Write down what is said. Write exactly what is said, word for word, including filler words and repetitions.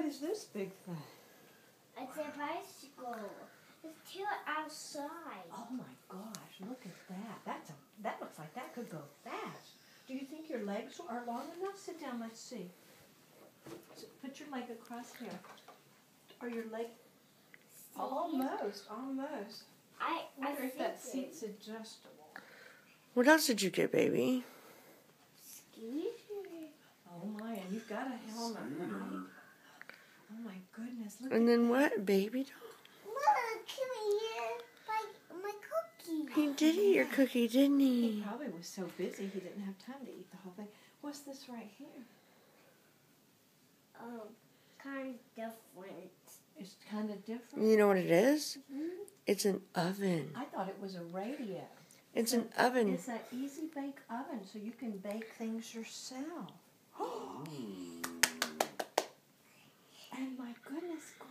is this big thing? It's a bicycle. It's two outside. Oh my gosh, look at that. That's a that looks like that could go fast. Do you think your legs are long enough? Sit down, let's see. So put your leg across here. Are your leg almost, almost. I I wonder I if that think seat's adjustable. What else did you get, baby? Excuse me. Oh my, and you've got a helmet. Oh my goodness, look And at then what, baby doll? Look, come here. My my cookie. He did eat your cookie, didn't He he? probably was so busy he didn't have time to eat the whole thing. What's this right here? Oh, kind of different. It's kind of different. You know what it is? Mm-hmm. It's an oven. I thought it was a radio. It's So an oven. It's an easy bake oven, so you can bake things yourself. And my goodness